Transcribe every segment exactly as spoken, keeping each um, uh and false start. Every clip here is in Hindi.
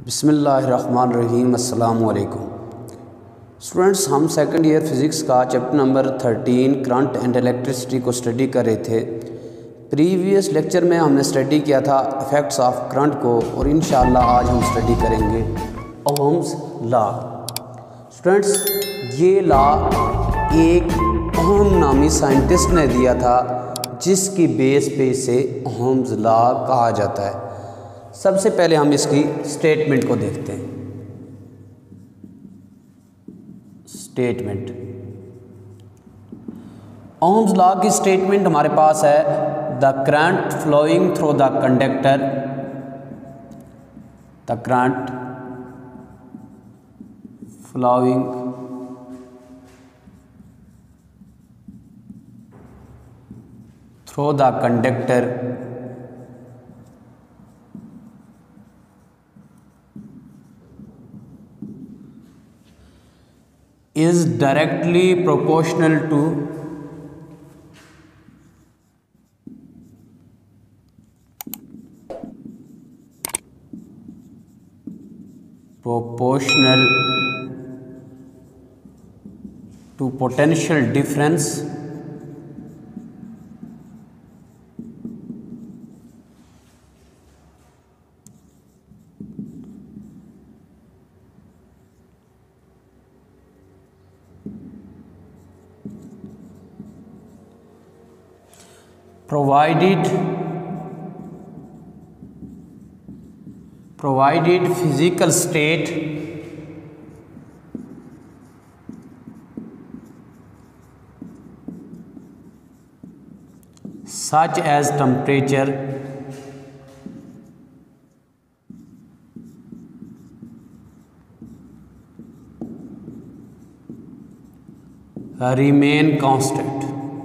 बिस्मिल्लाहिर्रहमानिर्रहीम अस्सलामु अलैकुम स्टूडेंट्स, हम सेकंड ईयर फिज़िक्स का chapter number thirteen current and electricity को स्टडी कर रहे थे। प्रीवियस लेक्चर में हमने स्टडी किया था इफ़ेक्ट्स ऑफ करंट को और इंशाअल्लाह आज हम स्टडी करेंगे ओम्स लॉ। स्टूडेंट्स, ये लॉ एक ओम नामी साइंटिस्ट ने दिया था जिसकी बेस पे इसे ओम्स लॉ कहा जाता है। सबसे पहले हम इसकी स्टेटमेंट को देखते हैं। स्टेटमेंट, ओम्स लॉ की स्टेटमेंट हमारे पास है, the current flowing through the conductor the current flowing through the conductor is directly proportional to proportional to potential difference provided provided physical state such as temperature remain constant।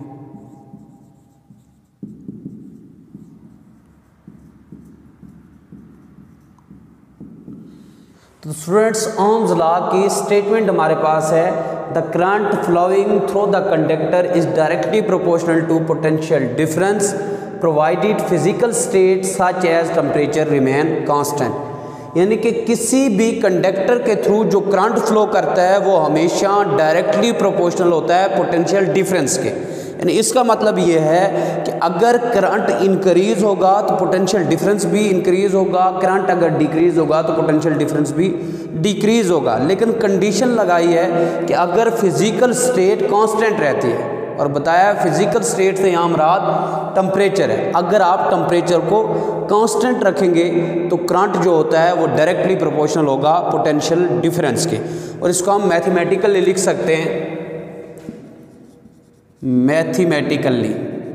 तो स्टूडेंट्स, ओम्स लॉ की स्टेटमेंट हमारे पास है, the current flowing through the conductor is directly proportional to potential difference provided physical state such as temperature remain constant. यानी कि किसी भी कंडक्टर के थ्रू जो करंट फ्लो करता है वो हमेशा डायरेक्टली प्रोपोर्शनल होता है पोटेंशियल डिफरेंस के। यानी इसका मतलब ये है कि अगर करंट इंक्रीज होगा तो पोटेंशियल डिफरेंस भी इंक्रीज होगा, करंट अगर डिक्रीज होगा तो पोटेंशियल डिफरेंस भी डिक्रीज होगा। लेकिन कंडीशन लगाई है कि अगर फिजिकल स्टेट कांस्टेंट रहती है, और बताया फिजिकल स्टेट से यहाँ मुराद टेम्परेचर है। अगर आप टेम्परेचर को कांस्टेंट रखेंगे तो करंट जो होता है वो डायरेक्टली प्रोपोर्शनल होगा पोटेंशियल डिफरेंस के। और इसको हम मैथमेटिकली लिख सकते हैं, मैथमेटिकली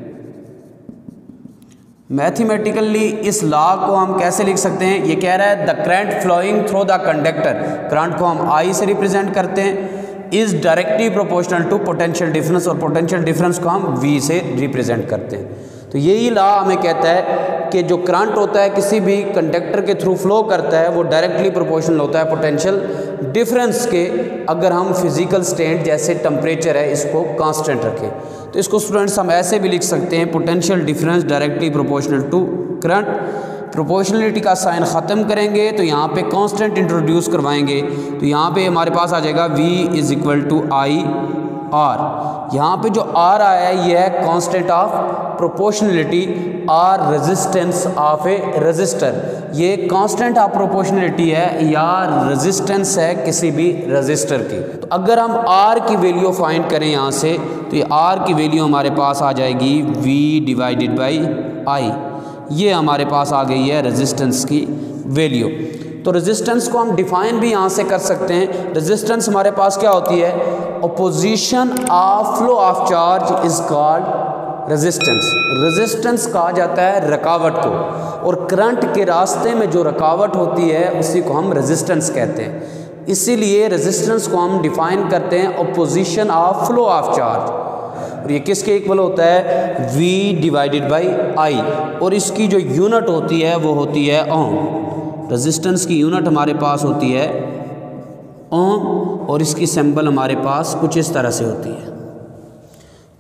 मैथमेटिकली इस लॉ को हम कैसे लिख सकते हैं? ये कह रहा है the current flowing through the conductor, current को हम आई से रिप्रेजेंट करते हैं, is directly proportional to potential difference, और पोटेंशियल डिफरेंस को हम वी से रिप्रेजेंट करते हैं। तो यही लॉ हमें कहता है कि जो करंट होता है किसी भी कंडक्टर के थ्रू फ्लो करता है वो डायरेक्टली प्रोपोर्शनल होता है पोटेंशियल डिफरेंस के, अगर हम फिजिकल स्टेट जैसे टेम्परेचर है इसको कांस्टेंट रखें। तो इसको स्टूडेंट्स हम ऐसे भी लिख सकते हैं, potential difference directly proportional to current. Proportionality का साइन ख़त्म करेंगे तो यहाँ पे कांस्टेंट इंट्रोड्यूस करवाएंगे, तो यहाँ पे हमारे पास आ जाएगा V is equal to I R. यहाँ पे जो आर आया है ये है constant of proportionality, R resistance of a resistor. ये कांस्टेंट ऑफ प्रोपोर्शनलिटी है या रेजिस्टेंस है किसी भी रेजिस्टर की। तो अगर हम आर की वैल्यू फाइंड करें यहाँ से, तो ये आर की वैल्यू हमारे पास आ जाएगी V डिवाइडेड बाई आई। ये हमारे पास आ गई है रेजिस्टेंस की वैल्यू। तो रेजिस्टेंस को हम डिफाइन भी यहाँ से कर सकते हैं। रेजिस्टेंस हमारे पास क्या होती है? Opposition of flow of charge is called resistance. Resistance कहा जाता है रुकावट को, और करंट के रास्ते में जो रुकावट होती है उसी को हम रेजिस्टेंस कहते हैं। इसीलिए रेजिस्टेंस को हम डिफाइन करते हैं opposition of flow of charge, और ये किसके इक्वल होता है? V divided by I. और इसकी जो यूनिट होती है वो होती है ओम। रेजिस्टेंस की यूनिट हमारे पास होती है ओम, और इसकी सिंबल हमारे पास कुछ इस तरह से होती है।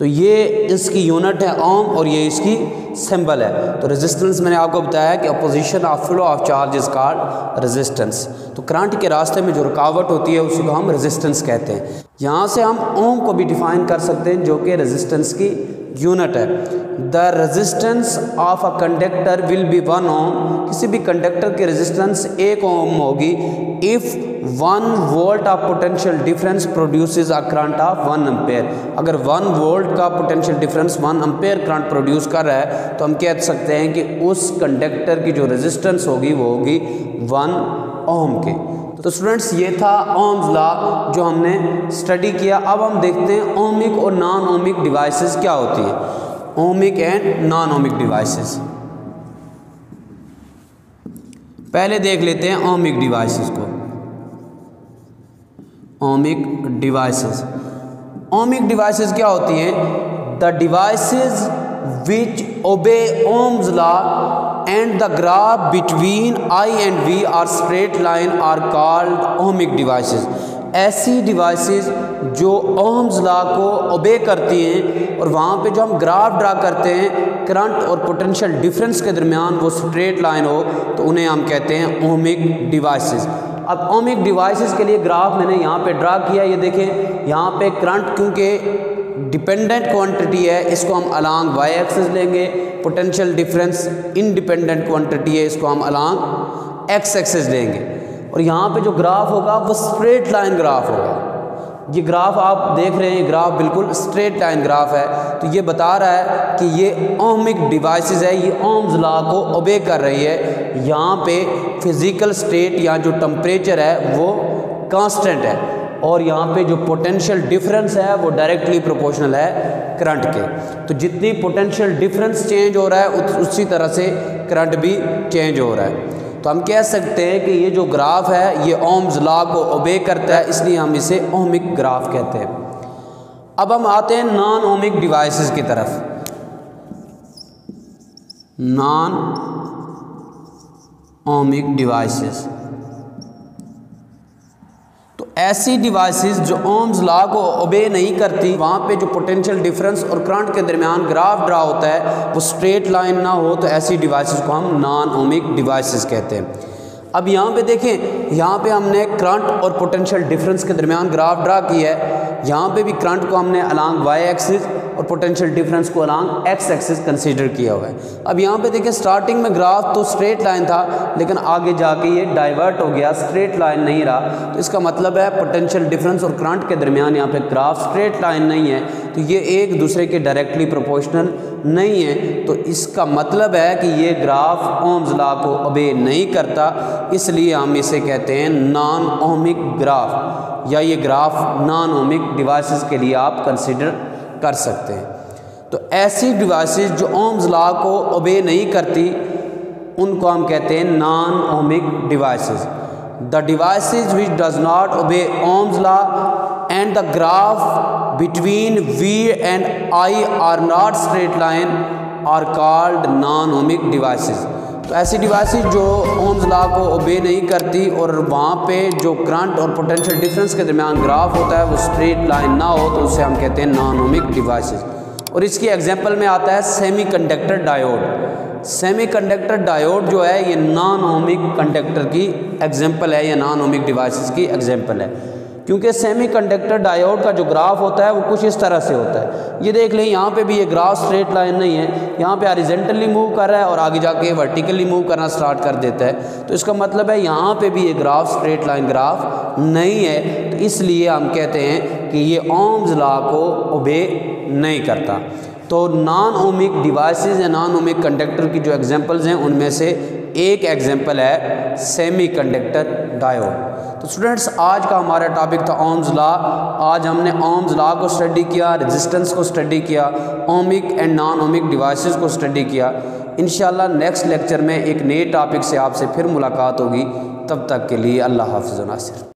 तो ये इसकी यूनिट है ओम और ये इसकी सिंबल है। तो रेजिस्टेंस मैंने आपको बताया कि opposition of flow of charge is called resistance. तो करंट के रास्ते में जो रुकावट होती है उसी को हम रेजिस्टेंस कहते हैं। यहाँ से हम ओम को भी डिफाइन कर सकते हैं जो कि रेजिस्टेंस की यूनिट है। The resistance of a conductor will be one ohm, किसी भी कंडक्टर की रेजिस्टेंस एक ओम होगी if one volt of potential difference produces a current of one ampere. अगर वन वोल्ट का potential difference one ampere current produce कर रहा है तो हम कह सकते हैं कि उस कंडक्टर की जो रेजिस्टेंस होगी वो होगी वन ओम के। तो स्टूडेंट्स ये था ओम्स लॉ जो हमने स्टडी किया। अब हम देखते हैं ओमिक और नॉन ओमिक डिवाइसेस क्या होती है। Ohmic and non ohmic devices पहले देख लेते हैं ओमिक डिवाइसेस को। ओमिक डिवाइसेस ओमिक डिवाइसेस क्या होती हैं? The devices which obey Ohm's law and the graph between I and V are straight line are called ohmic devices। ऐसी डिवाइसेस जो ओम्स लॉ को ओबे करती हैं और वहाँ पे जो हम ग्राफ ड्रा करते हैं करंट और पोटेंशियल डिफरेंस के दरमियान वो स्ट्रेट लाइन हो तो उन्हें हम कहते हैं ओमिक डिवाइसेस। अब ओमिक डिवाइसेस के लिए ग्राफ मैंने यहाँ पे ड्रा किया। ये देखें यहाँ पे करंट क्योंकि डिपेंडेंट क्वांटिटी है इसको हम अलॉन्ग वाई एक्सिस लेंगे, पोटेंशियल डिफरेंस इंडिपेंडेंट क्वांटिटी है इसको हम अलॉन्ग एक्स एक्सिस लेंगे और यहाँ पे जो ग्राफ होगा वो स्ट्रेट लाइन ग्राफ होगा। ये ग्राफ आप देख रहे हैं, ग्राफ बिल्कुल स्ट्रेट लाइन ग्राफ है। तो ये बता रहा है कि ये ओमिक डिवाइसेस है, ये ओम्स लॉ को ओबे कर रही है। यहाँ पे फिजिकल स्टेट या जो टेम्परेचर है वो कांस्टेंट है और यहाँ पे जो पोटेंशियल डिफरेंस है वो डायरेक्टली प्रोपोर्शनल है करंट के। तो जितनी पोटेंशियल डिफरेंस चेंज हो रहा है उसी तरह से करंट भी चेंज हो रहा है। तो हम कह सकते हैं कि ये जो ग्राफ है ये ओम्स लॉ को ओबे करता है, इसलिए हम इसे ओमिक ग्राफ कहते हैं। अब हम आते हैं नॉन ओमिक डिवाइसेस की तरफ। नॉन ओमिक डिवाइसेस ऐसी डिवाइसेस जो ओम्स लॉ को ओबे नहीं करती, वहाँ पे जो पोटेंशियल डिफरेंस और करंट के दरमियान ग्राफ ड्रा होता है वो स्ट्रेट लाइन ना हो, तो ऐसी डिवाइसेस को हम नॉन ओमिक डिवाइसेस कहते हैं। अब यहाँ पे देखें, यहाँ पे हमने करंट और पोटेंशियल डिफरेंस के दरमियान ग्राफ ड्रा किया है। यहाँ पे भी करंट को हमने अलॉन्ग वाई एक्सिस और पोटेंशियल डिफरेंस को अलॉन्ग एक्स एक्सिस कंसीडर किया हुआ है। अब यहाँ पे देखें स्टार्टिंग में ग्राफ तो स्ट्रेट लाइन था लेकिन आगे जाके ये डाइवर्ट हो गया, स्ट्रेट लाइन नहीं रहा। तो इसका मतलब है पोटेंशियल डिफरेंस और करंट के दरमियान यहाँ पे ग्राफ स्ट्रेट लाइन नहीं है, तो ये एक दूसरे के डायरेक्टली प्रोपोर्शनल नहीं है। तो इसका मतलब है कि ये ग्राफ ओम्स लॉ को ओबे नहीं करता, इसलिए हम इसे कहते हैं नॉन ओमिक ग्राफ, या ये ग्राफ नॉन ओमिक डिवाइसेस के लिए आप कंसीडर कर सकते हैं। तो ऐसी डिवाइसेस जो ओम्स लॉ को ओबे नहीं करती उनको हम कहते हैं non ohmic devices. The devices which does not obey Ohm's law and the graph between V and I are not straight line are called non ohmic devices. तो ऐसी डिवाइसेस जो ओम्स लॉ को ओबे नहीं करती और वहाँ पे जो करंट और पोटेंशियल डिफरेंस के दरमियान ग्राफ होता है वो स्ट्रेट लाइन ना हो, तो उसे हम कहते हैं नॉन ओमिक डिवाइसेस। और इसकी एग्जांपल में आता है सेमीकंडक्टर डायोड। सेमीकंडक्टर डायोड जो है ये नॉन ओमिक कंडक्टर की एग्जांपल है, या नॉन ओमिक डिवाइसेस की एग्जांपल है, क्योंकि सेमीकंडक्टर डायोड का जो ग्राफ होता है वो कुछ इस तरह से होता है। ये देख लें, यहाँ पे भी ये ग्राफ स्ट्रेट लाइन नहीं है, यहाँ पे हॉरिजॉन्टली मूव कर रहा है और आगे जाके वर्टिकली मूव करना स्टार्ट कर देता है। तो इसका मतलब है यहाँ पे भी ये ग्राफ स्ट्रेट लाइन ग्राफ नहीं है, तो इसलिए हम कहते हैं कि ये ओम्स लॉ को ओबे नहीं करता। तो नॉन ओमिक डिवाइसेस या नॉन ओमिक कंडक्टर की जो एग्जांपल्स हैं उनमें से एक एग्जांपल है सेमीकंडक्टर डायोड। तो स्टूडेंट्स आज का हमारा टॉपिक था ओम्स लॉ। आज हमने ओम्स लॉ को स्टडी किया, रेजिस्टेंस को स्टडी किया, ohmic and non ohmic devices को स्टडी किया। इंशाल्लाह नेक्स्ट लेक्चर में एक नए टॉपिक से आपसे फिर मुलाकात होगी। तब तक के लिए अल्लाह हाफ़िज़ व नासिर।